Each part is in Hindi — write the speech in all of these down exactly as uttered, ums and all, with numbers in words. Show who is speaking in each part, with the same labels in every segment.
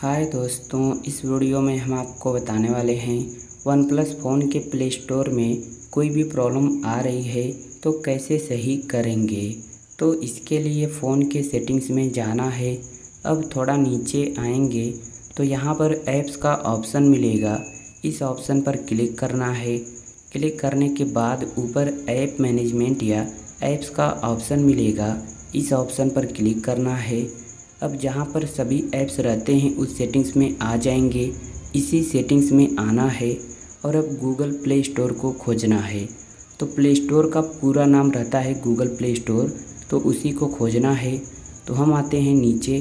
Speaker 1: हाय दोस्तों, इस वीडियो में हम आपको बताने वाले हैं वन प्लस फ़ोन के प्ले स्टोर में कोई भी प्रॉब्लम आ रही है तो कैसे सही करेंगे। तो इसके लिए फ़ोन के सेटिंग्स में जाना है। अब थोड़ा नीचे आएंगे तो यहाँ पर ऐप्स का ऑप्शन मिलेगा, इस ऑप्शन पर क्लिक करना है। क्लिक करने के बाद ऊपर ऐप मैनेजमेंट या ऐप्स का ऑप्शन मिलेगा, इस ऑप्शन पर क्लिक करना है। अब जहाँ पर सभी ऐप्स रहते हैं उस सेटिंग्स में आ जाएंगे, इसी सेटिंग्स में आना है और अब गूगल प्ले स्टोर को खोजना है। तो प्ले स्टोर का पूरा नाम रहता है गूगल प्ले स्टोर, तो उसी को खोजना है। तो हम आते हैं नीचे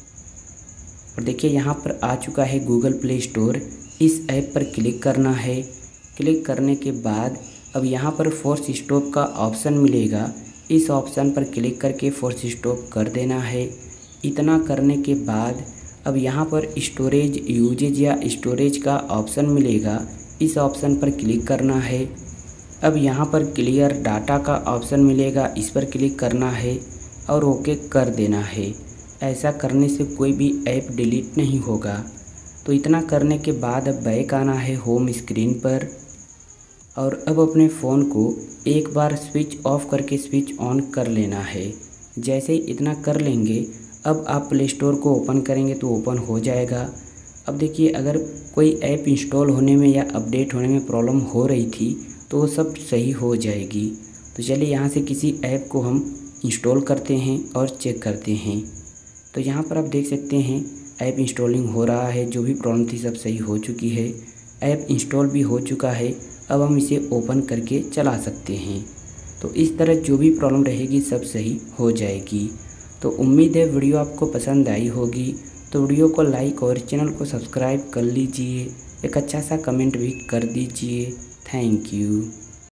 Speaker 1: और देखिए यहाँ पर आ चुका है गूगल प्ले स्टोर। इस ऐप पर क्लिक करना है। क्लिक करने के बाद अब यहाँ पर फोर्स स्टॉप का ऑप्शन मिलेगा, इस ऑप्शन पर क्लिक करके फोर्स स्टॉप कर देना है। इतना करने के बाद अब यहाँ पर स्टोरेज यूजेज या स्टोरेज का ऑप्शन मिलेगा, इस ऑप्शन पर क्लिक करना है। अब यहाँ पर क्लियर डाटा का ऑप्शन मिलेगा, इस पर क्लिक करना है और ओके कर देना है। ऐसा करने से कोई भी ऐप डिलीट नहीं होगा। तो इतना करने के बाद अब बैक आना है होम स्क्रीन पर और अब अपने फ़ोन को एक बार स्विच ऑफ करके स्विच ऑन कर लेना है। जैसे ही इतना कर लेंगे अब आप प्ले स्टोर को ओपन करेंगे तो ओपन हो जाएगा। अब देखिए अगर कोई ऐप इंस्टॉल होने में या अपडेट होने में प्रॉब्लम हो रही थी तो वो सब सही हो जाएगी। तो चलिए यहाँ से किसी ऐप को हम इंस्टॉल करते हैं और चेक करते हैं। तो यहाँ पर आप देख सकते हैं ऐप इंस्टॉलिंग हो रहा है, जो भी प्रॉब्लम थी सब सही हो चुकी है। ऐप इंस्टॉल भी हो चुका है, अब हम इसे ओपन करके चला सकते हैं। तो इस तरह जो भी प्रॉब्लम रहेगी सब सही हो जाएगी। तो उम्मीद है वीडियो आपको पसंद आई होगी। तो वीडियो को लाइक और चैनल को सब्सक्राइब कर लीजिए, एक अच्छा सा कमेंट भी कर दीजिए। Thank you.